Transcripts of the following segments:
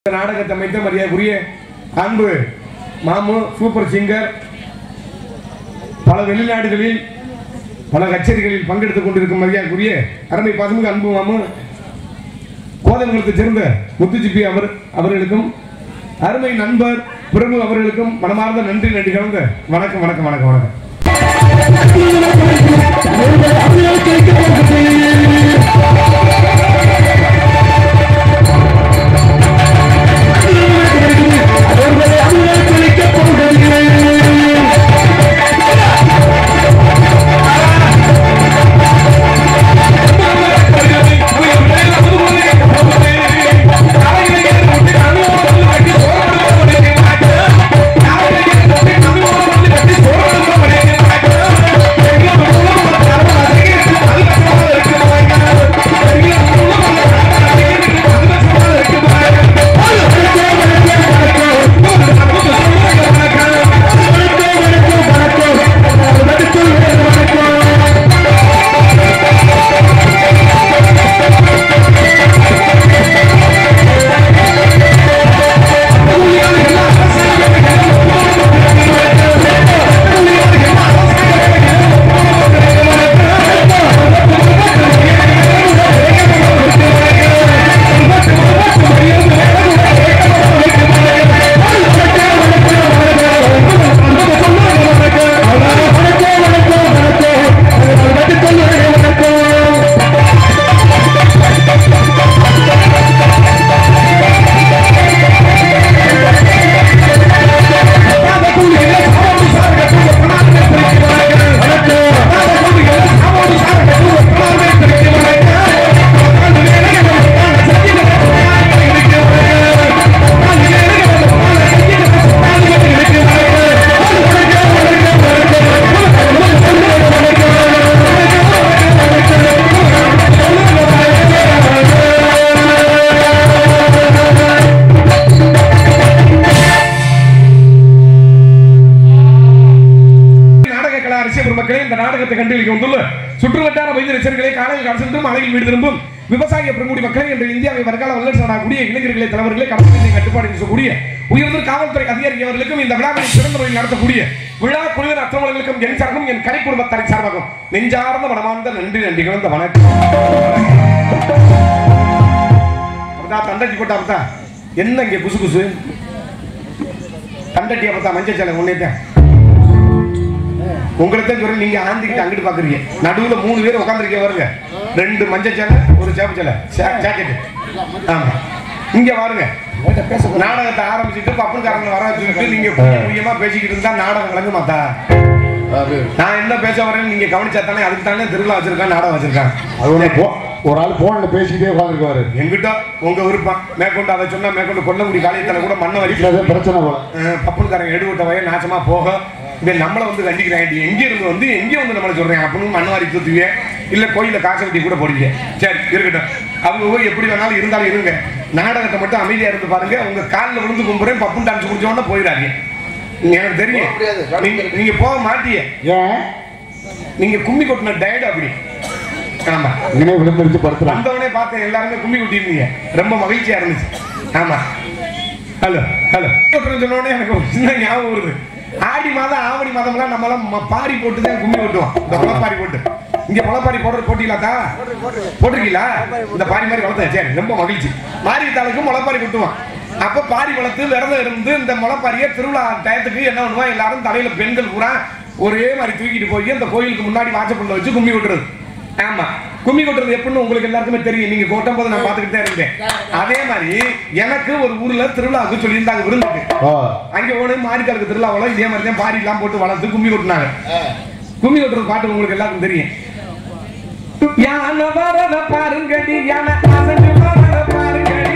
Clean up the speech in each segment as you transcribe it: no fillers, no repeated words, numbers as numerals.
நாடகத்தை அமைத்த மரியாதைக்குரிய அன்பு மாமு சூப்பர் சிங்கர் பல வெளிநாடுகளில் பல கச்சேரிகளில் பங்கெடுத்துக் கொண்டிருக்கும் மரியாதைக்குரிய அருமை பாசமிகு அன்பு மாமு கோதமங்கலத்தைச் சேர்ந்த முத்துச்சிப்பி அவர்களுக்கும் அருமை நண்பர் பிரபு அவர்களுக்கும் மனமார்ந்த நன்றி கலந்த வணக்கம் வணக்கம் வணக்கம் வணக்கம். சுற்றுவட்டார வைத்திய ரசிகர்களே காலையில் கடசென்றும் அலையில் வீடு திரும்பும் விவசாய பிரமுடி மக்களே என்ற இந்தியாவை வருங்கால வல்லரசாகக்கூடிய இளைஞர்களை தலைவர்களை கடற்கரை கட்டுப்பாடு செய்யக்கூடிய உயர்ந்த காவல்துறை அதிகாரி அவர்களுக்கும் இந்த விழாவை சிறந்த முறையில் நடத்தக்கூடிய விழா குழுவின் அற்றவர்களுக்கும் என் சார்பும் என் கலை குடும்பத்தாரை சார்பாகும் நெஞ்சார்ந்த மனமார்ந்த நன்றி கலந்த வணக்கம். தண்டட்டி போட்டா என்ன இங்க குசு குசு தண்டட்டியை பார்த்தா மஞ்சள் சேலை ஒன்னேதான் உங்களுக்கு சொல்றேன். நீங்க ஆந்திக்கிட்டு அங்கிட்டு பாக்குறீங்க, நடுவுல 3 பேர் உட்காந்துருக்க வருங்க, 2 மஞ்சள் சேலை ஒரு சேப்பு சேலை ஜாக்கெட். ஆமா இங்க பாருங்க, நாடகத்தை ஆரம்பிச்சுட்டு பப்புக்காரங்க வர வச்சுக்கிட்டு நீங்க முக்கியமா பேசிக்கிட்டு இருந்தா நாடகம் விளங்க மாத்தா. நான் என்ன பேச வரேன்னு நீங்க கவனிச்சா தானே, அதுக்கு தானே திருவிழா வச்சிருக்கான் நாடகம் வச்சிருக்கான். அது ஒரு ஆள் போன்ல பேசிக்கிட்டே உட்காந்துருக்காரு. எங்கிட்ட உங்க விருப்பம் மேற்கொண்டு அதை சொன்னா மேற்கொண்டு கொல்லங்குடி காலையத்தில் கூட மண்ணை வலிக்கிறது பிரச்சனை போல. பப்புக்காரங்க எடுவிட்ட வய நாசமா போக நம்மளை வந்து கண்டிக்கிறாங்க. எங்கே வந்து நம்மளை சொல்றேன் அப்படின்னு மண்ணவாரி தூத்துவேன், இல்ல கோயில காசை கட்டி கூட போடுவீங்க. சரி இருக்கட்டும், அவங்க எப்படி வேணாலும் இருந்தாலும் இருங்க. நாடகத்தை மட்டும் அமைதியா இருந்து பாருங்க. உங்க காலில் விழுந்து கும்புறேன், பப்புன்னு டான்ஸ் முடிச்சோன்னா போயிடாதீங்க. எனக்கு தெரியும் நீங்க போக மாட்டிய, நீங்க கும்மி கொட்டின டயர்டு அப்படி. ஆமா வந்தவனே பார்த்தேன், எல்லாருமே கும்மி கொட்டிருந்தீங்க, ரொம்ப மகிழ்ச்சியா இருந்துச்சு. ஆமா ஹலோ சொன்னோடனே எனக்கு ஒரு சின்ன ஞாபகம் வருது. ஆடி மாதம் ஆவணி மாதம்லாம் நம்மளாம் பாரி போட்டு தான் கும்மி கொட்டுவோம். இந்த முளைப்பாரி போட்டு இங்க முளைப்பாரி போடுற போட்டிங்களாக்கா போட்டிருக்கீங்களா? இந்த பாரி மாதிரி வளர்த்தேன். சரி ரொம்ப மகிழ்ச்சி. மாரித்தாளுக்கு முளைப்பாரி கொட்டுவான். அப்ப பாரி வளர்த்து விரதம் இருந்து இந்த முளைப்பாரியை திருவிழா டயத்துக்கு என்ன பண்ணுவான், எல்லாரும் தலையில பெண்கள் பூரா ஒரே மாதிரி தூக்கிட்டு போய் அந்த கோயிலுக்கு முன்னாடி வாசப்பள்ள வச்சு கும்மி கொட்டுறது. ஆமா கும்மி கொட்டுறது எப்படின்னு உங்களுக்கு எல்லாருக்குமே தெரியும். நீங்க கொட்டும் போது நான் பார்த்துக்கிட்டு தான் இருந்தேன். அதே மாதிரி எனக்கு ஒரு ஊர்ல திருவிழாவுக்கு சொல்லியிருந்தாங்க விருந்துக்கு. அங்க போன மாரிக்காலுக்கு திருவிழாவில் இதே மாதிரி தான் பாரி எல்லாம் போட்டு வளர்த்து கும்மி கொட்டினாங்க. கும்மி கொட்டுறது பாட்டு உங்களுக்கு எல்லாருக்கும் தெரியும். யானை வரத பாருங்கடி, யானை அசைஞ்சு வரத பாருங்கடி,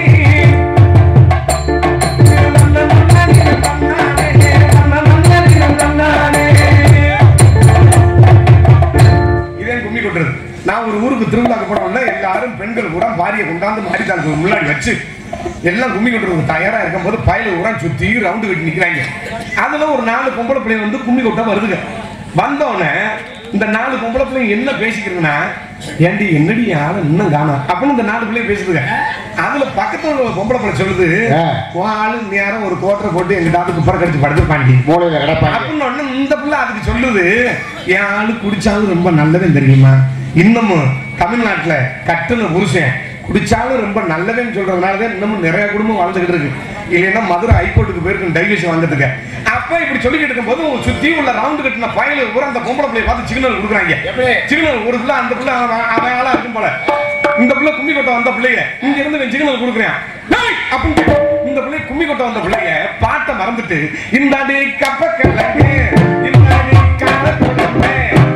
இதே கும்மி கொட்டுறது. நான் ஒரு ஊருக்கு திருவிழாக்கு போனோம்னா எல்லாரும் பெண்கள் கூட பாரியை கொண்டாந்து மாரித்தாளுக்கு முன்னாடி வச்சு எல்லாம் கும்மி கொட்டுறதுக்கு தயாரா இருக்கும் போது பயல உரம் சுத்தி ரவுண்டு கட்டி நிக்கிறாங்க. அதுல ஒரு 4 பொம்பளை பிள்ளைங்க வந்து கும்மி கொட்ட வருதுங்க. வந்தோடனே இந்த 4 பொம்பளை பிள்ளைங்க என்ன பேசிக்கிறதுன்னா, ஏண்டி என்னடி யாரும் இன்னும் காணோம் அப்படின்னு இந்த 4 பிள்ளைய பேசுதுங்க. அதுல பக்கத்துல ஒரு பொம்பளை பிள்ளை சொல்லுது, ஆளு நேரம் ஒரு கோட்டரை போட்டு எங்கிட்ட அதுக்கு குப்பரை கடிச்சு படுத்துப்பாண்டி மூளையில கிடப்பாங்க அப்படின்னு இந்த பிள்ளை அதுக்கு சொல்லுது, என் ஆளு குடிச்சாலும் ரொம்ப நல்லதுன்னு தெரியுமா, இன்னமும் தமிழ்நாட்டுல கட்டுன புருஷன் குடிச்சாலும் ரொம்ப நல்லதுன்னு சொல்றதுனாலதான் இன்னமும் நிறைய குடும்பம் வாழ்ந்துகிட்டு இருக்கு. இல்லைன்னா மதுரை ஹைகோர்ட்டுக்கு போயிருக்கு டைவர்ஸ் வாங்கிறதுக்கு. அப்ப இப்படி சொல்லிக்கிட்டு இருக்கும் போது சுத்தி உள்ள ரவுண்டு கட்டின பயல பூரா அந்த பொம்பளை பிள்ளைய பார்த்து சிக்னல் கொடுக்குறாங்க. சிக்னல் ஒரு பிள்ளை அந்த பிள்ளை அவன் ஆளா இருக்கும் போல, இந்த பிள்ளை கும்மி கொட்ட வந்த பிள்ளைய இங்க இருந்து சிக்னல் கொடுக்குறேன் அப்படின்னு இந்த பிள்ளை கும்மி கொட்ட வந்த பிள்ளைய பாட்டை மறந்துட்டு இந்த கப்ப கிழங்கு இந்த கால குழம்பு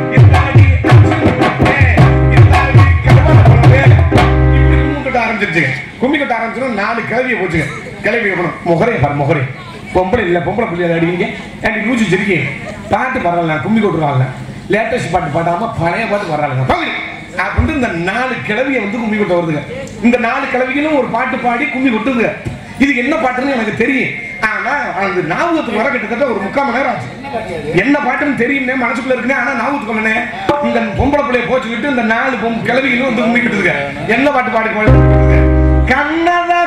ஆரம்பிச்சிருச்சு. கும்மி கட்ட ஆரம்பிச்சிடும் 4 கிளவியை போச்சுங்க. கிளவி முகரே பாரு முகரே பொம்பளை இல்ல பொம்பளை பிள்ளைய அடிங்க ஏன்டி லூச்சு சிரிக்கேன் பாட்டு பரவாயில்ல கும்மி கொட்டுருவாங்க லேட்டஸ்ட் பாட்டு பாடாம பழைய பாட்டு வர்றாங்க அப்படின்னு இந்த 4 கிளவியை வந்து கும்மி கொட்ட வருதுங்க. இந்த 4 கிளவிகளும் ஒரு பாட்டு பாடி கும்மி கொட்டுதுங்க. இது என்ன பாட்டுன்னு எனக்கு தெரியும். ஆனா அந்த ஞாபகத்துக்கு வர கிட்டத்தட்ட ஒரு 3/4 மணி நேரம் ஆச்சு. என்ன பாட்டுன்னு தெரியும்னே மனசுக்குள்ள இருக்குனே, ஆனா ஞாபகத்துக்கு வரனே. இந்த பொம்பளை பிள்ளைய போச்சுக்கிட்டு இந்த 4 கிளவிகளும் வந்து கும்மி கொட்டுதுங்க. என்ன பாட்டு பாடி போடுதுங்க, கண்ணதா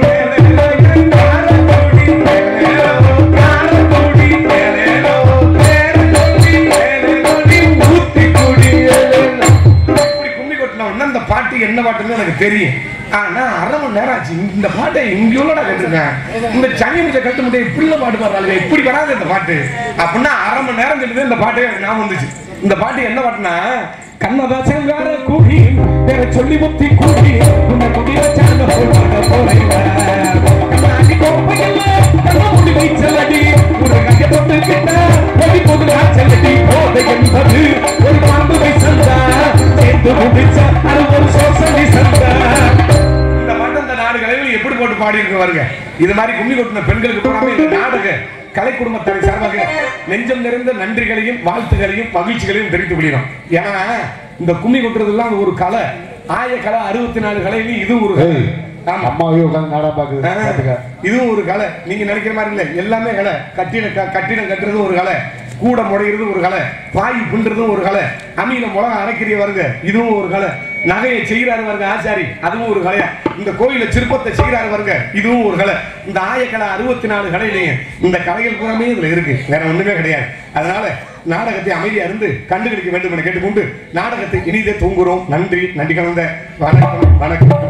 அந்த பாட்டு என்ன பாட்டுன்னு எனக்கு தெரியும். ஆனா 1/2 மணி நேரம் ஆச்சு. இந்த பாட்டை எங்கேயோட கேட்டிருக்கேன். இந்த சனி முடிச்ச கட்டு முட்டை இப்படி பாட்டு பாடுறாங்க, இப்படி வராது இந்த பாட்டு அப்படின்னா 1/2 மணி நேரம் சொல்லிட்டு இந்த பாட்டே எனக்கு ஞாபகம் வந்துச்சு. இந்த பாட்டு என்ன பாட்டுனா, கண்ணதாசன் வேற கூடி வேற சொல்லி முத்தி கூடி உன்னை குடிய சார்ந்த போடுறாங்க போறீங்க கண்ணாடி கோப்பையில கண்ண முடி வைச்சலடி ஒரு கைய போட்டு கிட்ட ஒளி போது நாச்சலடி போதை என்பது ஒரு பாம்பு வைசந்தா சேர்ந்து முடிச்ச அது ஒரு சோசலி சந்தா. இந்த பாட்டு இந்த 4 கிளைகள் எப்படி போட்டு பாடி இருக்கு பாருங்க. இது மாதிரி கும்மி கொட்டின பெண்களுக்கு போறாம இந்த நாடக கலை குடும்பத்தினை சார்பாக நெஞ்சம் நிறைந்த நன்றிகளையும் வாழ்த்துகளையும் மகிழ்ச்சிகளையும் தெரிவித்துக் கொள்கிறோம். ஏன்னா இந்த கும்மி கொட்டுறதுலாம் ஒரு கலை, ஆய கலை 64 கலையிலும் இது ஒரு கலை. அம்மாவே உட்கார்ந்து நாடா பாக்குது, இதுவும் ஒரு கலை. நீங்க நினைக்கிற மாதிரி இல்ல, எல்லாமே கலை. கட்டிடம் கட்டுறது ஒரு கலை, கூட முடையிறது ஒரு கலை, பாய் பின்றதும் ஒரு கலை, அம்மியில மிளகா அரைக்கிறிய வருங்க இதுவும் ஒரு கலை, நகையை செய்கிறாரு வருங்க ஆச்சாரி அதுவும் ஒரு கலையா, இந்த கோயில சிற்பத்தை செய்கிறாரு வருங்க இதுவும் ஒரு கலை. இந்த ஆயக்கலை 64 கலையிலையும் இந்த கலைகள் பூராமே இதுல இருக்கு, வேற ஒண்ணுமே கிடையாது. அதனால நாடகத்தை அமைதியா இருந்து கண்டுபிடிக்க வேண்டும் என கேட்டுக்கொண்டு நாடகத்தை இனிதே தூங்குறோம். நன்றி, நன்றி கலந்த வணக்கம் வணக்கம்.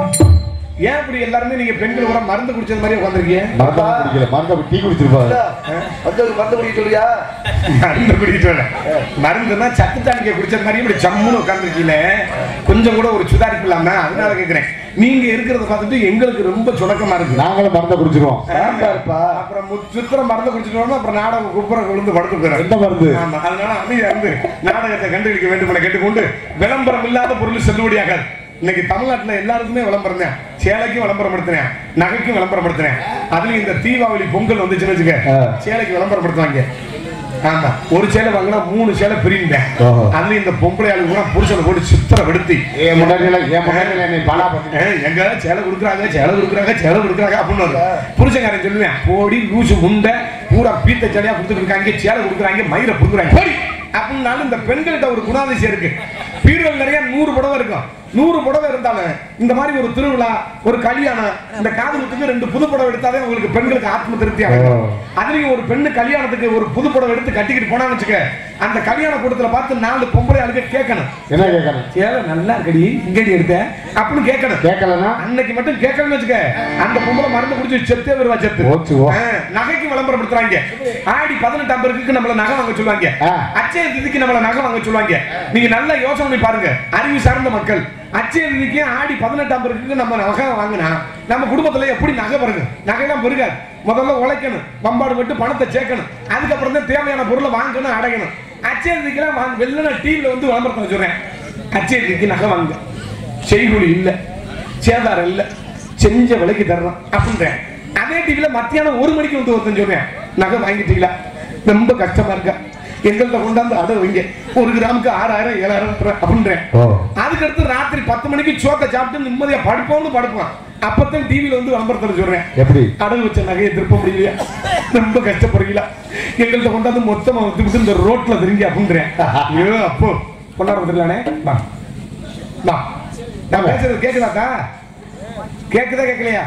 ஏன் இப்படி எல்லாருமே நீங்க பெண்கள் கூட மருந்து குடிச்சது மாதிரி உட்காந்துருக்கீங்க? மருந்து டீ குடிச்சிருப்பாங்க. மருந்து குடிக்க சொல்லியா? மருந்து குடிக்கிட்டு மருந்துன்னா சத்து தானிக்க குடிச்சது மாதிரி இப்படி சம்முன்னு உட்காந்துருக்கீங்க, கொஞ்சம் கூட ஒரு சுதாரிப்பு இல்லாம. அதனால கேட்கிறேன், நீங்க இருக்கிறத பார்த்துட்டு எங்களுக்கு ரொம்ப சுணக்கமா இருக்கு. நாங்களும் மருந்தை குடிச்சிருவோம். அப்புறம் சுத்திர மருந்து குடிச்சிட்டோம்னா அப்புறம் நாடகம் குப்புற விழுந்து படுத்து போயிடும். எந்த மருந்து? ஆமா, அதனால அமைதியா இருந்து நாடகத்தை கண்டுபிடிக்க வேண்டும் என கேட்டுக்கொண்டு விளம்பரம் இல்லாத பொருள் செல்லுபடியாகாது. இன்னைக்கு தமிழ்நாட்டுல எல்லாருக்குமே விளம்பரம் தான். சேலைக்கும் விளம்பரம் படுத்துறேன், நகைக்கும் விளம்பரம் படுத்துறேன். அதுலயும் இந்த தீபாவளி பொங்கல் வந்துச்சுன்னு வச்சுக்க, சேலைக்கு விளம்பரம் படுத்துவாங்க. ஆமா, ஒரு சேலை வாங்கினா 3 சேலை பிரியுங்க. அதுல இந்த பொம்பளை ஆளு கூட புருஷனை போட்டு சித்திரப்படுத்தி எங்க சேலை கொடுக்குறாங்க சேலை கொடுக்குறாங்க சேலை கொடுக்குறாங்க அப்படின்னு புருஷங்காரன் சொல்லுவேன், போடி லூசு முண்டை பூரா பீத்த சேலையா கொடுத்துட்டு இருக்காங்க, சேலை கொடுக்குறாங்க மயிரை புடுங்குறாங்க அப்படின்னாலும் இந்த பெண்கள்கிட்ட ஒரு குணாதிசயம் இருக்கு. பீரோல் நிறைய 100 புடவை இருக்கும். 100 புடவை இருந்தாலும் இந்த மாதிரி ஒரு திருவிழா, ஒரு கல்யாணம், இந்த காதலுக்கு 2 புது புடவை எடுத்தாலே உங்களுக்கு பெண்களுக்கு ஆத்ம திருப்தி ஆகும். அதுலயும் ஒரு பெண்ணு கல்யாணத்துக்கு ஒரு புது புடவை எடுத்து கட்டிக்கிட்டு போனான்னு வச்சுக்க, அந்த கல்யாண கூட்டத்துல பார்த்து 4 பொம்பளை ஆளுக்கு கேட்கணும், என்ன கேட்கணும்? சேலை நல்லா இருக்கடி இங்கடி எடுத்த அப்படின்னு கேட்கணும். கேட்கலன்னா அன்னைக்கு மட்டும் கேட்கணும்னு வச்சுக்க, அந்த பொம்பளை மருந்து குடிச்சு செத்தே வருவா செத்து. நகைக்கு விளம்பரப்படுத்துறாங்க. ஆடி 18ஆம் பேருக்கு நம்மள நகை வாங்க சொல்லுவாங்க, அச்சய திதிக்கு நம்மள நகை வாங்க சொல்லுவாங்க. நீங்க நல்லா யோசனை பண்ணி பாருங்க, அறிவு சார்ந்த மக்கள். அச்சய திதிக்கு ஆடி 18ஆம் பேருக்கு நம்ம நகை வாங்கினா நம்ம குடும்பத்துல எப்படி நகை வருங்க? நகையெல்லாம் பெருகாது. முதல்ல உழைக்கணும், பம்பாடு விட்டு பணத்தை சேர்க்கணும், அதுக்கப்புறம் தான் தேவையான பொருளை வாங்கணும் அடையணும். அச்சய திதிக்கெல்லாம் வெளில டிவில வந்து விளம்பரத்தை சொல்றேன், அச்சய திதிக்கு நகை வாங்க, செய்கூலி இல்ல, சேதாரம் இல்ல, செஞ்ச விலைக்கு தர்றோம் அப்படின்றேன். அதே டிவில மத்தியானம் 1 மணிக்கு வந்து ஒருத்தன் சொல்றேன், நகை வாங்கிட்டீங்களா, ரொம்ப கஷ்டமா இருக்கா, எங்கள்கிட்ட கொண்டாந்து அடை வைங்க, 1 கிராமுக்கு 6000 7000 அப்படின்றேன். அதுக்கடுத்து ராத்திரி 10 மணிக்கு சோத்தை சாப்பிட்டு நிம்மதியா படுப்போம்னு படுப்பான். அப்பதான் டிவில வந்து விளம்பரத்தில் சொல்றேன், எப்படி அடகு வச்ச நகையை திருப்ப முடியலையா, ரொம்ப கஷ்டப்படுறீங்களா, எங்கள்கிட்ட கொண்டாந்து மொத்தமா வந்து இந்த ரோட்ல தெரிஞ்சு அப்படின்றேன். ஐயோ அப்போ கொண்டாட வந்துடலானே நான் பேசுறது கேக்குதாக்கா? கேக்குதா கேட்கலையா?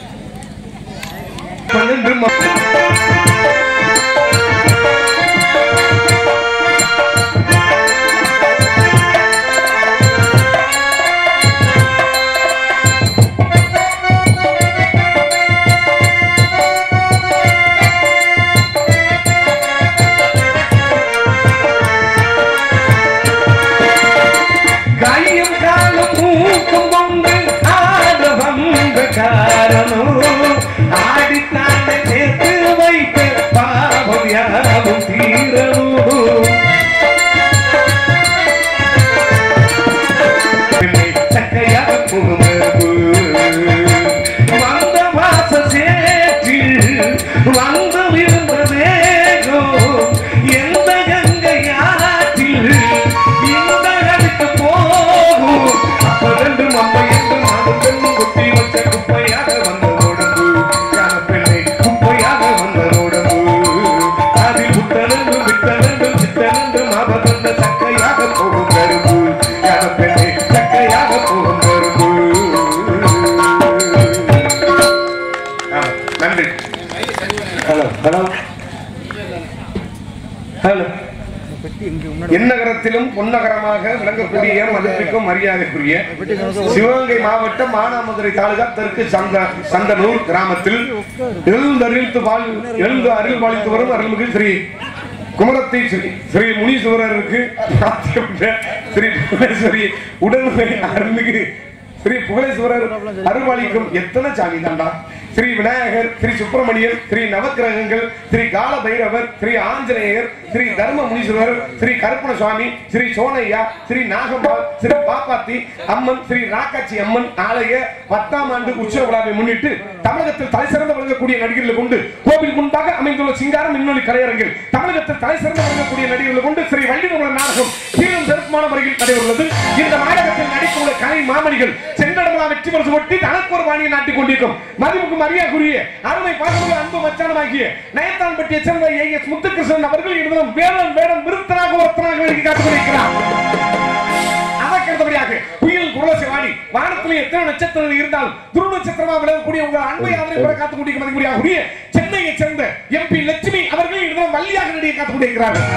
எந்நகரத்திலும் பொன்னகரமாக விளங்கக்கூடிய மதிப்பிற்கும் மரியாதைக்குரிய சிவகங்கை மாவட்டம் மானாமதுரை தாலுகா தெற்கு சந்தனூர் கிராமத்தில் எழுந்து அருள் பாலித்து வரும் அருள்மிகு ஸ்ரீ குமரத்தை ஸ்ரீ முனீஸ்வரருக்கு ஸ்ரீ புகழேஸ்வரி உடல்நிலை அருள்மிகு ஸ்ரீ புகழேஸ்வரர் அருள்பாலிக்கும் எத்தனை சாமி தாண்டா? ஸ்ரீ விநாயகர், ஸ்ரீ சுப்பிரமணியர், ஸ்ரீ நவக்கிரகங்கள், ஸ்ரீ கால பைரவர், ஸ்ரீ ஆஞ்சநேயர், ஸ்ரீ தர்ம முனீஸ்வரர், ஸ்ரீ கருப்பண சுவாமி, ஸ்ரீ சோனையா, ஸ்ரீ நாகம்மாள், ஸ்ரீ பாப்பாத்தி அம்மன், ஸ்ரீ ராக்காட்சி அம்மன் ஆலய 10ஆம் ஆண்டு உற்சவ விழாவை முன்னிட்டு தமிழகத்தில் தலைசிறந்த விளங்கக்கூடிய நடிகர்களை கொண்டு கோவில் முன்பாக அமைந்துள்ள சிங்காரம் மின்னொலி கலையரங்கில் தமிழகத்தில் தலைசிறந்த விளங்கக்கூடிய நடிகர்களை கொண்டு ஸ்ரீ வள்ளிமங்கல நாடகம் சீரும் சிறப்பான முறையில் நடைபெறுகிறது. இந்த நாடகத்தில் நடித்துள்ள கலை மாமணிகள் சென்றடங்களா வெற்றி பரிசு ஒட்டி தனக்கு ஒரு வாணியை நாட்டிக் கொண்டிருக்கும் மதிப்புக்கு மரியாதைக்குரிய அருமை பாசமுள்ள அன்பு மச்சானமாகிய நயத்தான்பட்டியை சேர்ந்த ஏஎஸ் முத்துகிருஷ்ணன் அவர்கள் இருந்தும் வேடம் விருத்தனாக ஒருத்தனாக எழுதி காத்துக் கொண்டிருக்கிறார். அதற்கடுத்தபடியாக புயல் குரலசிவாணி வானத்தில் எத்தனை நட்சத்திரங்கள் இருந்தாலும் துரு நட்சத்திரமாக விளங்கக்கூடிய உங்கள் அன்பை அவரை கூட காத்துக் கொண்டிருக்க மதிப்புரிய சென்னையை சேர்ந்த எம்பி லட்சுமி அவர்கள் இருந்தும் வள்ளியாக நடிகை காத்துக் கொண்டிருக்கிறார்கள்.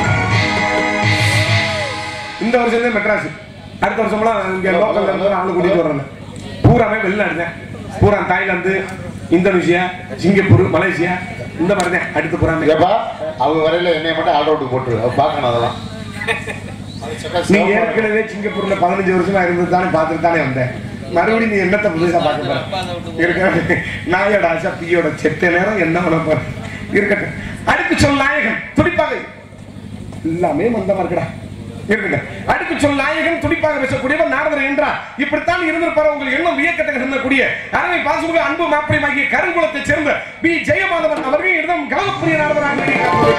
இந்த வருஷம் மெட்ராஸ், அடுத்த வருஷம்லாம் இங்க லோக்கல்ல இருந்து ஆளு கூட்டிட்டு வர்றாங்க. பூராமே வெளில இருந்தேன். பூரா தாய்லாந்து, இந்தோனேஷியா, சிங்கப்பூர், மலேசியா இந்த மாதிரி தான் அடுத்து போறாங்க. அவங்க வரையில என்னைய மட்டும் ஆல் அவுட் போட்டு பார்க்கணும். அதெல்லாம் நீ ஏற்கனவே சிங்கப்பூர்ல 15 வருஷமா இருந்து தானே பார்த்துட்டு தானே வந்தேன். மறுபடியும் நீ என்னத்தை புதுசா பார்க்க போற? நாயோட ஆசா பியோட செத்த நேரம் என்ன பண்ண போற இருக்கட்டும். அடுத்து சொல் நாயகன் துடிப்பாக எல்லாமே மந்தமா இருக்கடா அடுக்கு சொல் நாயகன் துடிப்பாக பேசக்கூடியவர் நாரதர் என்றார். இப்படித்தான் இருந்திருப்பார். உங்கள் எண்ணம் வியக்கத்தக்க இருந்தக்கூடிய அருமை பாசமுக அன்பு மாப்பிளையாகிய கருங்குளத்தை சேர்ந்த பி ஜெயமாதவன் அவர்கள் இடம் கலகப்புரிய நாரதராக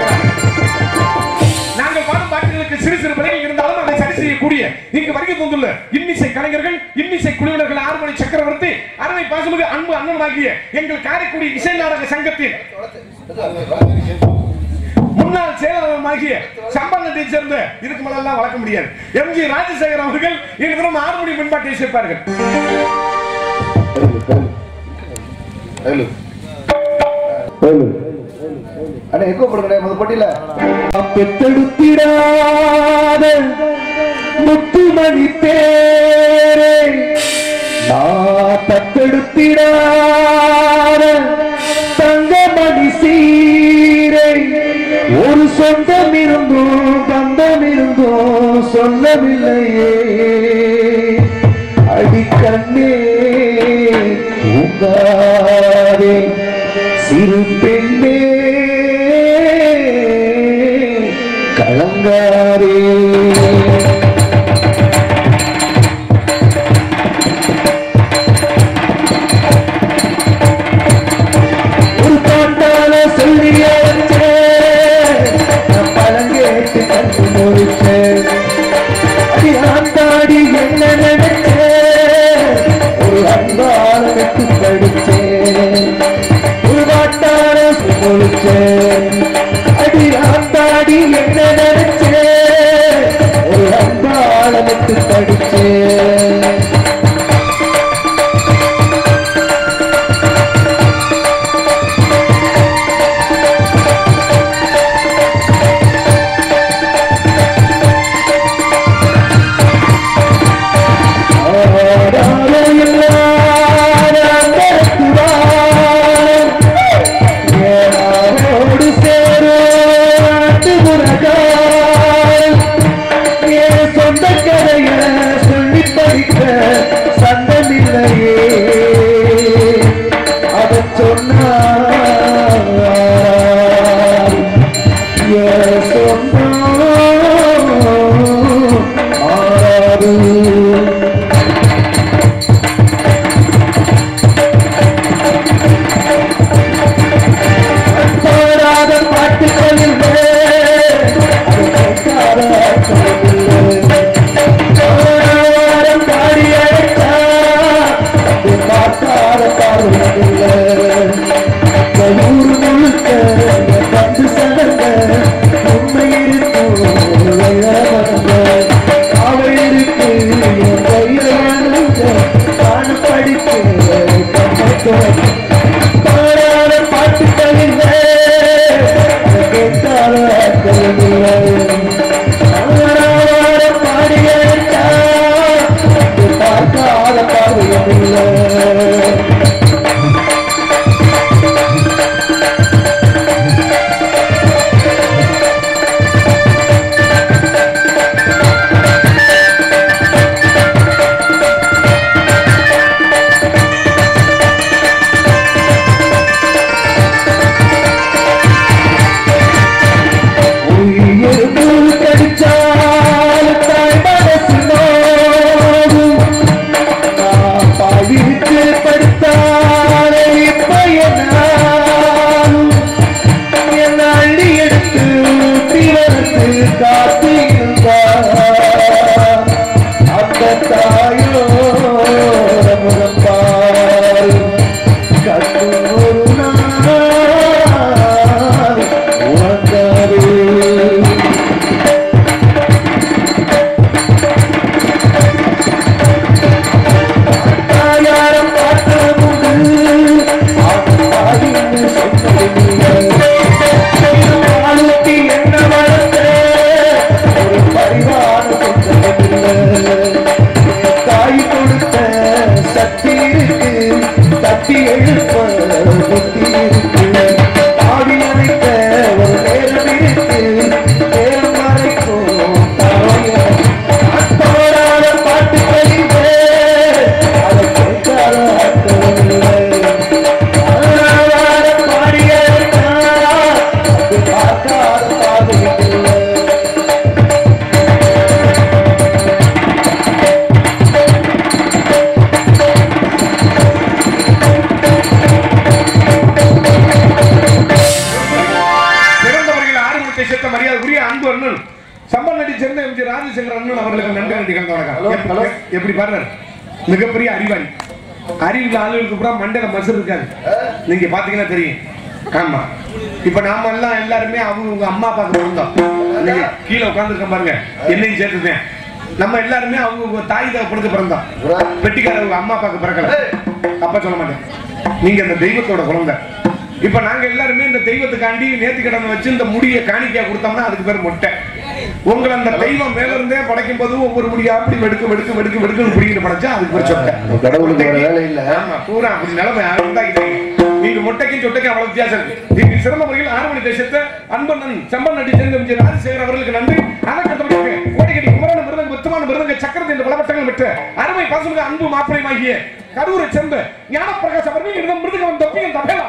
நாங்கள் பாடும் பாட்டுகளுக்கு சிறு சிறு பிழைகள் இருந்தாலும் அதை சரி செய்யக்கூடிய இங்கு வருகை தந்துள்ள இன்னிசை கலைஞர்கள், இன்னிசை குழுவினர்கள், ஆறுமணி சக்கரவர்த்தி, அருமை பாசமுக அன்பு அண்ணனாகிய எங்கள் காரைக்குடி இசை நாடக சங்கத்தின் முன்னாள் செயலாளருமாகிய சம்பந்தத்தை சேர்ந்த இதுக்கு மேலாம் வளர்க்க முடியாது எம்ஜி ராஜசேகர் அவர்கள் இன்றும் 6 மணி முன்பாட்டை சேர்ப்பார்கள். பெத்தெடுத்திடாத முத்துமணி பேரே நான் தத்தெடுத்திடாத தங்கமணி சீரை ஒரு சொந்தம் இருந்தோம் பந்தம் இருந்தோம் சொல்லவில்லையே அடிக்கண்ணே உங்காரே சிறு பெண்ணே கலங்காரே ஒரு பாட்டால சொல்லியே பழங்கேட்டு கண்டு முடிச்சேன் அடி ஆண்டாடி என்ன நினைச்சேன் ஒரு அன்பால வெட்டு படிச்சேன் ஒரு பாட்டால முடிச்சேன் அடி ஆண்டாடி என்ன நினைச்சேன் ஒரு அன்பால வெட்டு படிச்சேன் எப்படி பாருங்க, மிகப்பெரிய அறிவாளி. அறிவியல் ஆளுகளுக்கு பூரா மண்டையில மசல் இருக்காது, நீங்க பாத்தீங்கன்னா தெரியும். ஆமா, இப்ப நாம எல்லாம் எல்லாருமே அவங்க அம்மா அப்பாக்கு பிறந்தோம். நீங்க கீழே உட்கார்ந்துருக்க பாருங்க, என்னையும் சேர்த்துட்டேன். நம்ம எல்லாருமே அவங்க தாய் தகப்பனுக்கு பிறந்தோம். பெட்டிக்காரங்க அம்மா அப்பாக்கு பிறக்கல, அப்பா சொல்ல மாட்டேன். நீங்க அந்த தெய்வத்தோட குழந்தை. இப்ப நாங்க எல்லாருமே இந்த தெய்வத்துக்காண்டி நேர்த்திக்கடன் வச்சு இந்த முடியை காணிக்கையா கொடுத்தோம்னா அதுக்கு பேர் மொட்டை. உங்களை அந்த தெய்வம் மேல இருந்தே படைக்கும் போது ஒவ்வொரு முடியா அப்படி வெடுக்கு வெடுக்கு வெடுக்கு வெடுக்கு பிடிக்கிட்டு படைச்சா அதுக்கு பேர் சொட்டை. கடவுளுக்கு வேலை இல்ல. ஆமா, பூரா அப்படி நிலைமை உண்டாக்கிட்டீங்க. நீங்க மொட்டைக்கும் சொட்டைக்கும் அவ்வளவு வித்தியாசம் இருக்கு. நீங்க சிறந்த முறையில் ஆறுமணி தேசத்தை அன்பண்ணன் செம்பன் நட்டி சேர்ந்த ராஜசேகர் அவர்களுக்கு நன்றி. அதற்கடுத்து கோடிக்கடி குமரன் மிருதங்க முத்துமான மிருதங்க சக்கரத்தை இந்த பலவட்டங்கள் பெற்ற அருமை பசுமிக அன்பு மாப்பிளைமாகிய கரூரை சேர்ந்த ஞானப்பிரகாஷ் அவர்கள் இந்த மிருதகம் தொப்பியும் தப்பேலா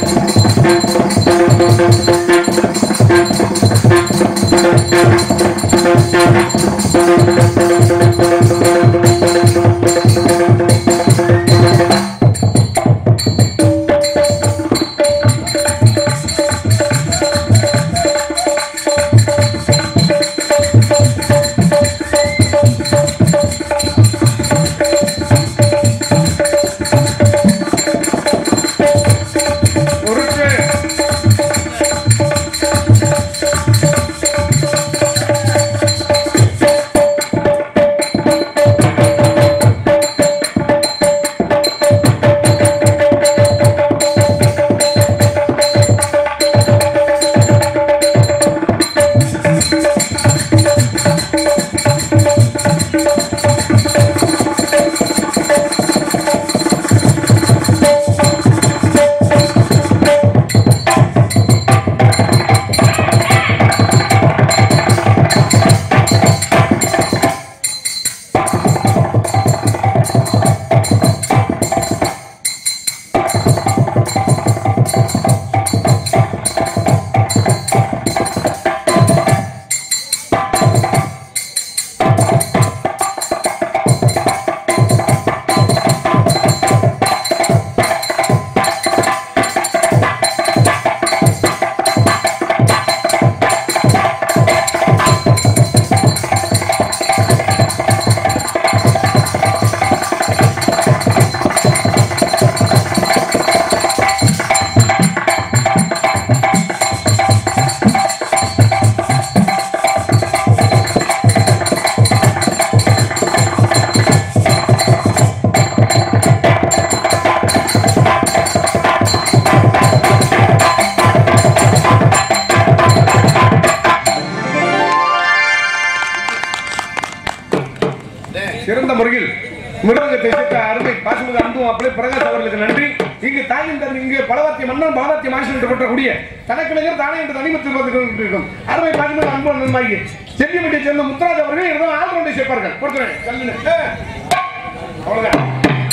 Thank you. சிறந்த முறையில் மிருதங்கத்தை சேர்த்த அருமை பாசுமதி அன்பும் அப்படியே பிரகாஷ் அவர்களுக்கு நன்றி. இங்கு தாயின் தன் இங்கு பலவாத்திய மன்னன் பலவாத்திய மாசு என்று பெற்றக்கூடிய தனக்கிழங்கர் தானே என்று தனிமத்தில் இருக்கும் அருமை பாசுமதி அன்பு நன்மாகி செல்லிமட்டியை சேர்ந்த முத்துராஜ் அவர்கள் ஏதோ ஆல்ரவுண்டை சேர்ப்பார்கள். கொடுத்துறேன் அவ்வளவுதான்.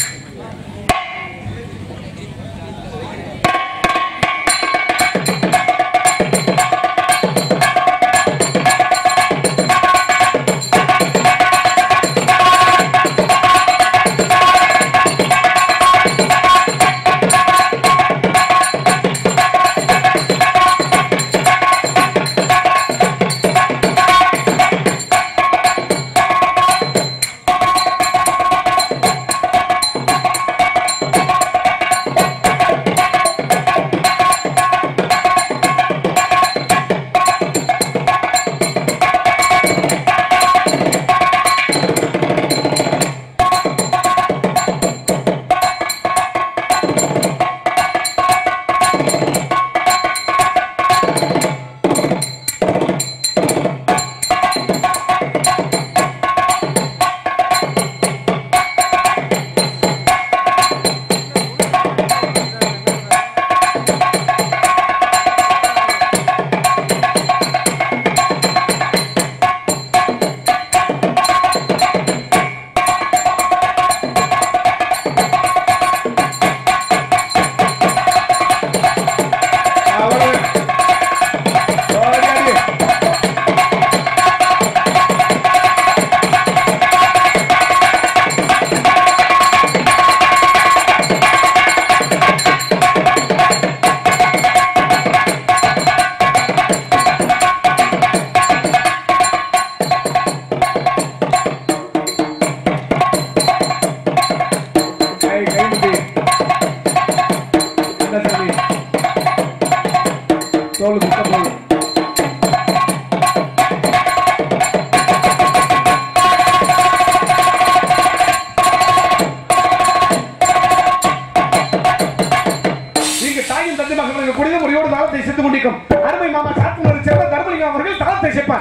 அருமை மாமா சாத்தனூரை சேர்ந்த தர்மலிங்கம் அவர்கள் தாளத்தை சேர்ப்பார்.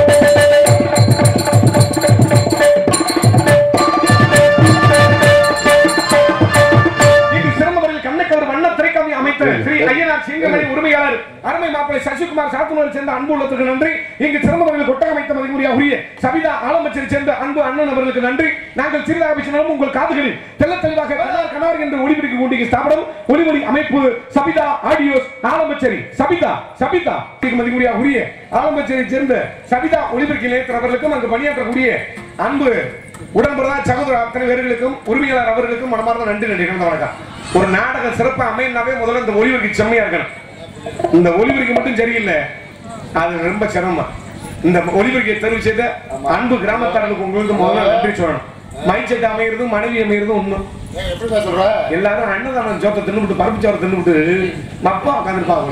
ஸ்ரீ ஐயனார் சிங்கமணி உரிமையாளர் அருமை மாப்பிள்ளை சசிகுமார் சாத்தனூரை சேர்ந்த அன்பு உள்ளத்துக்கு நன்றி. இங்கு சிறந்த முறையில் கொட்டகமைத்த மதிப்புரிய சபிதா ஆலம்பச்சரை சேர்ந்த அன்பு அண்ணன் அவர்களுக்கு நன்றி. நாங்கள் சிறிதாக பேசினாலும் உங்கள் காதுகளில் தெல்ல தெளிவாக கனார் என்ற ஒளிபரப்பு கூட்டிய ஸ்தாபனம் ஒளிமொழி அமைப்பு சபிதா ஆடியோஸ் ஆலம்பச்சேரி. சபிதா மதிமுடியா உரிய ஆலம்பச்சேரியை சேர்ந்த சபிதா ஒளிபரப்பு நிலையத்தில் அவர்களுக்கும் அங்கு பணியாற்றக்கூடிய அன்பு உடன்படா சகோதர அத்தனை பேர்களுக்கும் உரிமையாளர் அவர்களுக்கும் மனமார்ந்த நன்றி. வணக்கம். ஒரு நாடக சிறப்பு அமையினாவே முதல்ல இந்த ஒளிபரப்பு செம்மையா இருக்கணும். இந்த ஒளிபரப்பு மட்டும் சரியில்லை, அது ரொம்ப சிரமம். இந்த ஒளிபரப்பை தெரிவு செய்த அன்பு கிராமத்தார்களுக்கு உங்களுக்கு முதல்ல நன்றி சொல்லணும். மைச்செட் அமைகிறதும் மனைவி அமைகிறதும் ஒண்ணும். எல்லாரும் அன்னதானம் ஜோத்தை தின்னுபிட்டு பருப்பு சோறை தின்னுபிட்டு மப்பா உட்காந்துருப்பாங்க.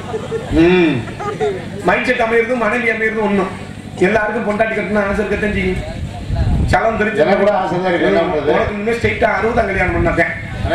மைச்செட் அமைகிறதும் மனைவி அமைகிறதும் ஒண்ணும். எல்லாருக்கும் பொண்டாட்டி கட்டணும் ஆசை இருக்கத்தான் செய்யும். சலம் தெரிஞ்சு ஸ்ட்ரெயிட்டா 60 கல்யாணம் பண்ணாங்க.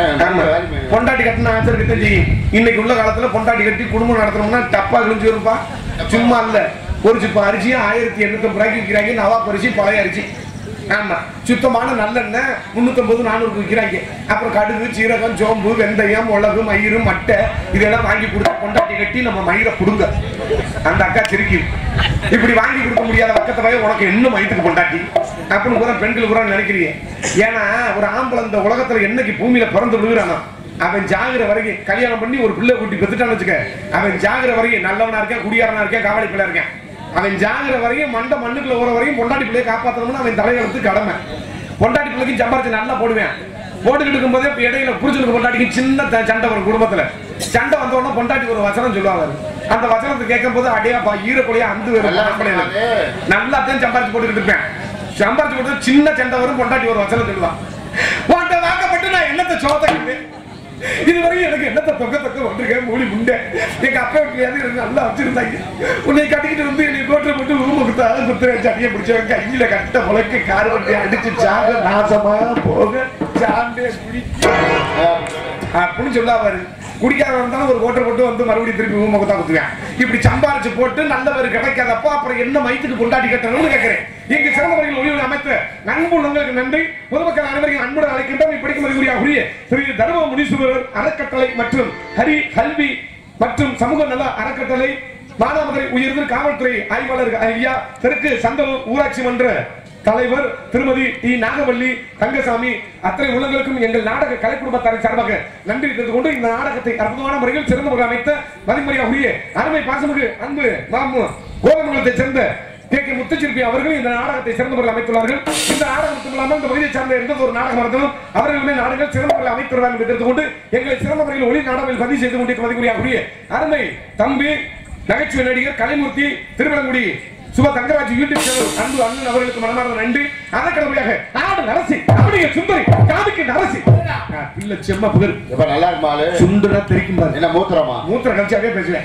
பொண்டாட்டி கட்டின ஆசை இருக்கத்தான் செய்யும். இன்னைக்கு உள்ள காலத்துல பொண்டாட்டி கட்டி குடும்பம் நடத்தணும்னா டப்பா கிழிஞ்சு வரும்பா. சும்மா இல்ல, ஒரு சிப்பம் அரிசி 1850 ரூபாய்க்கு விற்கிறாங்க. நவாப் அரிசி, பழைய அரிசி. ஆமா, சுத்தமான நல்லெண்ணெய் 350-400 விற்கிறாங்க. அப்புறம் கடுகு, சீரகம், சோம்பு, வெந்தயம், மிளகு, மயிறு, மட்டை இதெல்லாம் வாங்கி கொடுத்தா பொண்டாட்டி கட்டி நம்ம மயிரை கொடுங்க. அந்த அக்கா திருக்கி இப்படி வாங்கி கொடுக்க முடியாத பக்கத்தை போய் உனக்கு இன்னும் மயித்துக்கு பொண்டாட்டி அப்படின்னு கூட பெண்கள் கூட நினைக்கிறீங்க. ஏன்னா ஒரு ஆம்பளை இந்த உலகத்துல என்னைக்கு பூமியில பிறந்து விழுகிறானோ அவன் ஜாகிற வரைக்கும் கல்யாணம் பண்ணி ஒரு பிள்ளை கூட்டி பெத்துட்டான்னு வச்சுக்க, அவன் ஜாகிற வரைக்கும் நல்லவனா இருக்கேன், குடியாரனா இருக்கேன், காவலி பிள்ளை இருக்கேன், அவன் ஜாகிற வரையும் மண்ணுக்குள்ள ஒரு வரையும் பொண்டாட்டி பிள்ளையை காப்பாற்றணும்னு அவன் தலைகளுக்கு கடமை. பொண்டாட்டி பிள்ளைக்கு சம்பாரிச்சு நல்லா போடுவேன். போட்டுக்கிட்டு இருக்கும் போதே இடையில புரிச்சுக்கு பொண்டாட்டிக்கு சின்ன சண்டை வரும். குடும்பத்துல சண்டை வந்த உடனே பொண்டாட்டி ஒரு வசனம் சொல்லுவாங்க. அந்த வசனத்தை கேட்கும் போது அடையாப்பா ஈரக்குறையா அந்த நல்லாத்தையும் சம்பாரிச்சு போட்டுக்கிட்டு இருப்பேன். சம்பாரிச்சு போட்டு சின்ன சண்டை வரும். பொண்டாட்டி ஒரு வசனம் சொல்லுவான், வாக்கப்பட்டு நான் என்னத்தை சோதனை இதுவரையும் எனக்கு என்னத்தை தொக்க வந்திருக்கேன் மூடி முண்டை. எங்க அப்பா வீட்டுல நல்லா வச்சிருந்தாங்க. உன்னை கட்டிக்கிட்டு வந்து என்னை கோட்டை போட்டு ரூம் கொடுத்தாலும் குத்துற சட்டியை பிடிச்சவங்க கையில கட்ட முளைக்க கார் வண்டி அடிச்சு சாக நாசமா போக சாண்டே குடிக்க அப்படின்னு சொல்லாவாரு. குடிக்காத இருந்தாலும் ஒரு கோட்டை போட்டு வந்து மறுபடியும் திருப்பி ஊமகத்தா குத்துவேன். இப்படி சம்பாரிச்சு போட்டு நல்லவர் கிடைக்காதப்ப அப்புறம் என்ன மைத்துக்கு கொண்டாடி கட்டணும்னு கேட்கிறேன். எங்க சிறந்த முறையில் ஒளிவு அமைத்த நண்பு உங்களுக்கு நன்றி. பொதுமக்கள் அனைவரையும் அன்புடன் அழைக்கின்றோம். இப்படிக்கும் மதிப்புரிய ஸ்ரீ தர்ம முனீஸ்வரர் அறக்கட்டளை மற்றும் ஹரி கல்வி மற்றும் சமூக நல அறக்கட்டளை மானாமதுரை உயர்ந்த காவல்துறை ஆய்வாளர் ஐயா தெற்கு சந்தலூர் ஊராட்சி மன்ற தலைவர் திருமதி டி நாகவல்லி தங்கசாமி அத்தனை உள்ளங்களுக்கும் எங்கள் நாடக கலை குடும்பத்தாரின் சார்பாக நன்றி தெரிந்து கொண்டு இந்த நாடகத்தை அற்புதமான முறையில் சிறந்த முறையில் அமைத்த மதிமரியாதைக்குரிய அருமை பாசமிகு அன்பு மாமு கோதமங்கலத்தை சேர்ந்த கே முத்துச்சிற்பி அவர்கள் இந்த நாடகத்தை சிறந்த முறையில் அமைத்துள்ளார்கள். இந்த நாடகம் இல்லாமல் இந்த பகுதியை சார்ந்த எந்த ஒரு நாடகம் நடந்தாலும் அவர்களுமே நாடகங்கள் சிறந்த முறையில் அமைத்துள்ளார்கள் என்று தெரிந்து கொண்டு எங்களை சிறந்த முறையில் ஒளி நாடகங்கள் பதிவு செய்து கொண்டிருக்க மதிமரியாதைக்குரிய அருமை தம்பி நகைச்சுவை நடிகர் கலைமூர்த்தி திருவிழங்குடி சுப தங்கராஜ் யூடியூப் சேனல் அன்பு அண்ணன் அவர்களுக்கு மனமார்ந்த நன்றி. அதற்கடுமையாக நாடு நரசி அப்படியே சுந்தரி காதுக்கு நரசி பிள்ளை செம்ம புகழ் நல்லா இருக்குமாலு சுண்டுனா தெரிக்கும் பாரு. என்ன மூத்திர கழிச்சாவே பேசுவேன்.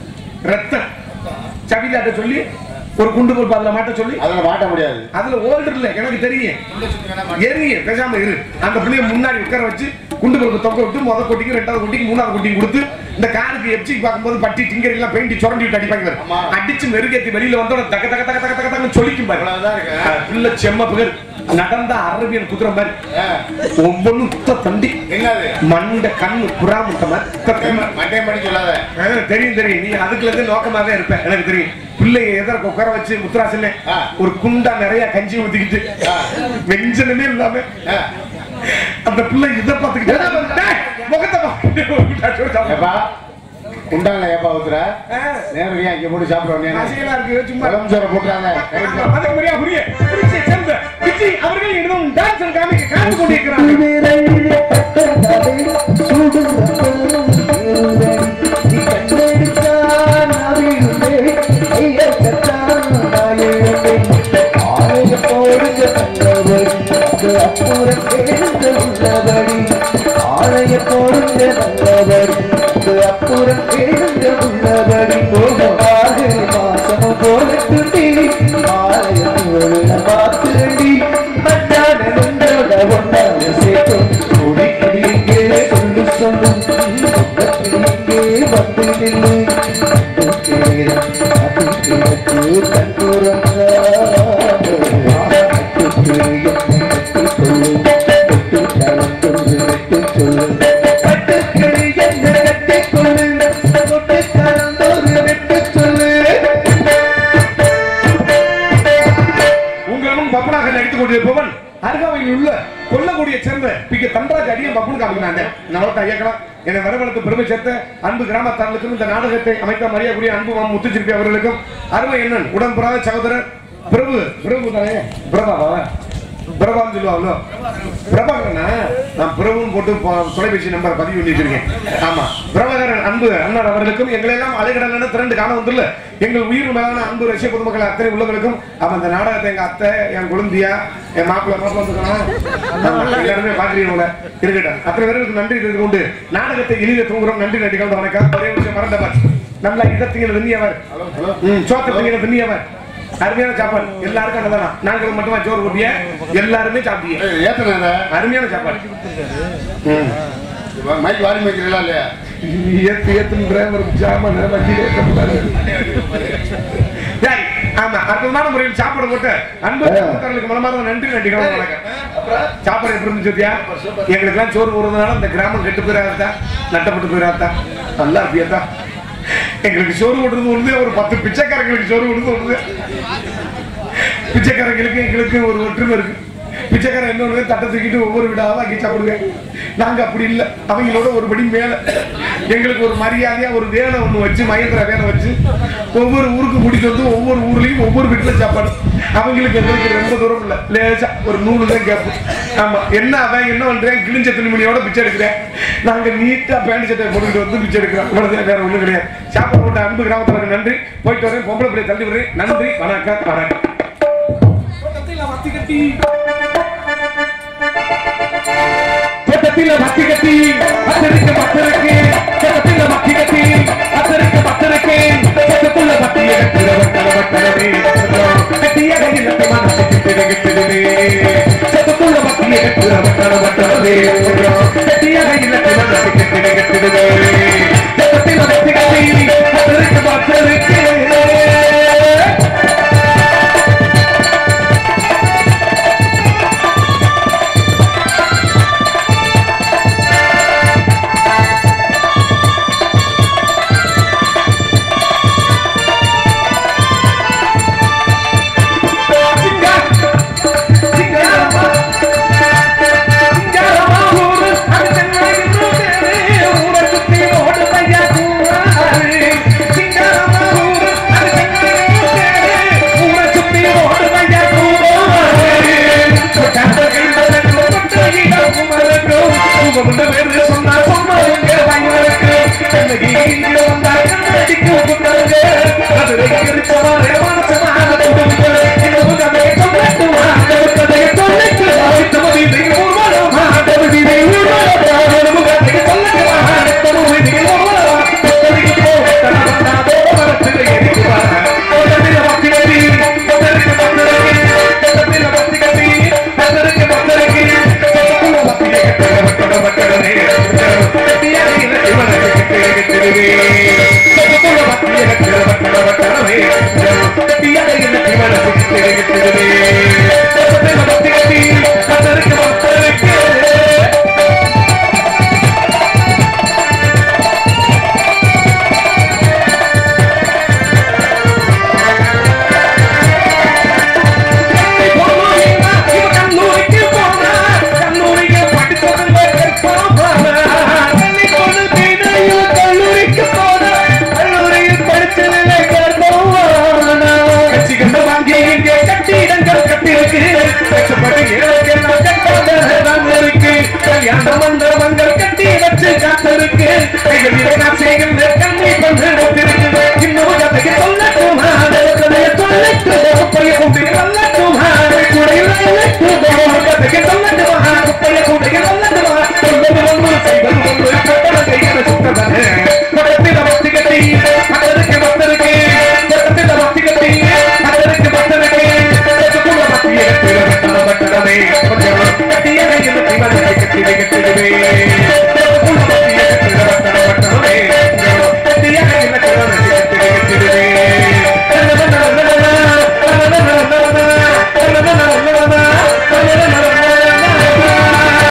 ரத்தம் சபிதாட்ட சொல்லி ஒரு குண்டு போல் அதுல மாட்ட சொல்லி அதுல மாட்ட முடியாது. அதுல ஓல்டர் இல்ல எனக்கு தெரியும். எரிய பேசாம இரு. அந்த பிள்ளைய முன்னாடி உட்கார வச்சு குண்டு பொறுப்பு தொங்க விட்டு முதல் கொட்டிக்கு 2வது கொட்டிக்கு 3வது கொட்டிக்கு கொடுத்து இந்த காருக்கு எப்சிக்கு பார்க்கும்போது பட்டி டிங்கர் எல்லாம் பெயிண்டி சுரண்டி விட்டு அடிப்பாங்க. அடிச்சு மெருகேத்தி வெளியில வந்து தக்க தக்க தக்க தக்க தக்க சொல்லிக்கும் பாரு. பிள்ளை செம்ம புகழ் நடந்த அரபியன் குதிரை மாதிரி ஒவ்வொன்னும் குத்த தண்டி மண்ட கண்ணு புறா முட்டை மாதிரி சொல்லாத. தெரியும் நீ அதுக்குள்ள இருந்து நோக்கமாவே இருப்ப எனக்கு தெரியும். பிள்ளைய எதற்கு உட்கார வச்சு முத்துராசல்ல ஒரு குண்டா நிறைய கஞ்சி ஊத்திக்கிட்டு வெஞ்சனமே இல்லாம அந்த பிள்ளை இதை பார்த்துக்கிட்டு முகத்தை குண்டாங்க ஏப்பா ஊத்துற நேரடியா இங்க போட்டு சாப்பிடுவாங்க. சும்மா சோற போட்டுறாங்க. அவர்கள் இன்னும் டான்ஸ் காமிக்க கொண்டிருக்கிறார்கள். ஆலய போடுங்க நல்லவர் அப்புறம் எழுந்த உள்ளபடி போகவாக மாசமும் போகட்டி ஆலய பார்த்துடி மன்னாட ஒன்றாக சேர்க்கும் குடிக்கடிங்கே சொல்லு சொல்லும் இங்கே வந்து நின்று கண்ணுறங்க அடியும் பப்பனாக நடித்துக் கொண்டிருப்பவன் அருகாமையில் உள்ள கொல்லக்கூடிய சேர்ந்த பிக்க தண்டராஜ் அடியும் பப்பனு காமிக்கிறாங்க. நம்மளுக்கு ஐயக்கலாம் என்னை வரவழைத்து பெருமை சேர்த்த அன்பு கிராமத்தார்களுக்கும் இந்த நாடகத்தை அமைத்த மரியாதைக்குரிய அன்பு மாமா முத்துச்சிருப்பி அவர்களுக்கும் அருமை எண்ணன் உடன்புறாத சகோதரர் பிரபு தானே பிரபான்னு சொல்லுவாங்களோ பிரபாகரனா நான் பிரபுன்னு போட்டு தொலைபேசி நம்பர் பதிவு பண்ணி வச்சிருக்கேன். ஆமா பிரபாகரன் அன்பு அண்ணன் அவர்களுக்கும் எங்களை எல்லாம் அலைகடலான திரண்டு காண வந்துள்ள எங்கள் உயிர் மேலான அன்பு ரஷ்ய பொதுமக்கள் அத்தனை உள்ளவர்களுக்கும் அப்ப அந்த நாடகத்தை எங்க அத்தை என் குழந்தையா என் மாப்பிள்ள வந்துருக்கானா எல்லாருமே பாக்குறீங்கள இருக்கட்டும். அத்தனை பேருக்கு நன்றி தெரிந்து கொண்டு நாடகத்தை எளித தூங்குறோம். நன்றி நன்றி வணக்கம். ஒரே விஷயம் மறந்தவர் நல்லா இடத்தீங்க வெண்ணியவர் சோத்தத்தீங்க வெண்ணியவர் அருமையான சாப்பாடு எல்லாருக்கும் அன்னதானம். நாங்கள் மட்டுமா சோறு போட்டிய எல்லாருமே சாப்பிட்டீங்க. அருமையான சாப்பாடு. மைக் வாரி வைக்கிறீங்களா இல்லையா? ஏத்துன்ற ஒரு ஜாமான் ஆமா அற்புதமான முறையில் சாப்பாடு போட்டு அன்பு மனமார்ந்த நன்றி நன்றி வணக்கம். சாப்பாடு எப்படி இருந்து சொல்லியா? எங்களுக்கு எல்லாம் சோறு போடுறதுனால இந்த கிராமம் கெட்டு போயிடாதா நட்டப்பட்டு போயிடாதா நல்லா இருப்பியாதா? எங்களுக்கு சோறு போடுறது ஒண்ணு ஒரு 10 பிச்சைக்காரங்களுக்கு சோறு போடுறது ஒண்ணு. பிச்சைக்காரங்களுக்கு எங்களுக்கு ஒரு ஒற்றுமை இருக்கு. பிச்சைக்காரன் இன்னொரு தட்டை தூக்கிட்டு ஒவ்வொரு வீடாக வாங்கி சாப்பிடுவேன். நாங்க அப்படி இல்லை. அவங்களோட ஒரு படி மேல எங்களுக்கு ஒரு மரியாதையா ஒரு வேலை ஒண்ணு வச்சு மகேந்திரா வேலை வச்சு ஒவ்வொரு ஊருக்கு முடிச்சு வந்து ஒவ்வொரு ஊர்லயும் ஒவ்வொரு வீட்டுல சாப்பாடு. அவங்களுக்கு எங்களுக்கு ரொம்ப தூரம் இல்லை. லேசா ஒரு 100 தான் கேட்போம். ஆமா என்ன அவன் என்ன பண்றேன் கிழிஞ்ச துணிமணியோட பிச்சை எடுக்கிறேன். நாங்க நீட்டா பேண்ட் சட்டை போட்டுக்கிட்டு வந்து பிச்சை எடுக்கிறோம். இவ்வளவு வேற ஒண்ணும் கிடையாது. சாப்பாடு போட்ட அன்பு கிராமத்துல நன்றி. போயிட்டு வரேன். பொம்பளை பிள்ளை தள்ளி விடுறேன். நன்றி வணக்கம் வணக்கம். பக்கத்தில் மத்தி கட்டி அத்தருக்கு பத்தருக்கு பக்கத்தில் மத்தி கட்டி அத்தருக்கு பத்தருக்கு பக்கத்துள்ள மத்திய கட்டிடவே கட்டியாக இல்லத்தை மனசுக்குமே பக்கத்துள்ள மத்திய கட்டிடவே கட்டியாக இல்லத்தை மனசுக்குமே பக்கத்தில் மத்தி கட்டி அத்தருக்கு பத்தருக்கு இன்னும்